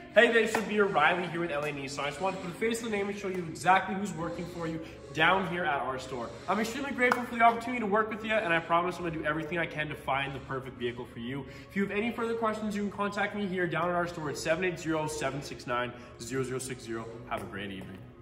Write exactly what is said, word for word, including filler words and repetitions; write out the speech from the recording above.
Hey, There Sabir, Riley here with L A Nissan. I just wanted to put a face to the name and show you exactly who's working for you down here at our store. I'm extremely grateful for the opportunity to work with you, and I promise I'm going to do everything I can to find the perfect vehicle for you. If you have any further questions, you can contact me here down at our store at seven eight zero, seven six nine, zero zero six zero. Have a great evening.